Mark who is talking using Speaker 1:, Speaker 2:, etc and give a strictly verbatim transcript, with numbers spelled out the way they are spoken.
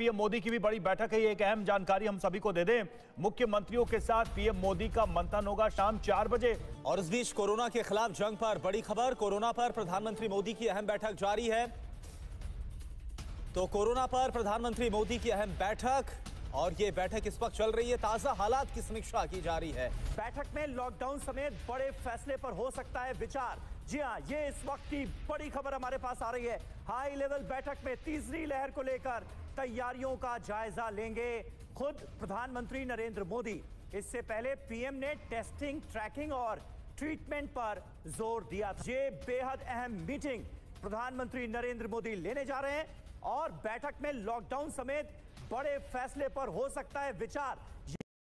Speaker 1: PM Modi की भी बड़ी बैठक है, ये एक अहम जानकारी हम सभी को दे दें। मुख्यमंत्रियों के साथ पीएम मोदी का मंथन होगा शाम चार बजे।
Speaker 2: और इस बीच कोरोना के खिलाफ जंग पर बड़ी खबर, कोरोना पर प्रधानमंत्री मोदी की अहम बैठक जारी है। तो कोरोना पर प्रधानमंत्री मोदी की अहम बैठक, और ये बैठक इस वक्त चल रही है। ताजा हालात की समीक्षा की जा रही है।
Speaker 3: बैठक में लॉकडाउन समेत बड़े फैसले पर हो सकता है विचार। जी हां, ये इस वक्त की बड़ी खबर हमारे पास आ रही है। हाई लेवल बैठक में तीसरी लहर को लेकर तैयारियों का जायजा लेंगे खुद प्रधानमंत्री नरेंद्र मोदी। इससे पहले पीएम ने टेस्टिंग, ट्रैकिंग और ट्रीटमेंट पर जोर दिया था। ये बेहद अहम मीटिंग प्रधानमंत्री नरेंद्र मोदी लेने जा रहे हैं और बैठक में लॉकडाउन समेत बड़े फैसले पर हो सकता है विचार।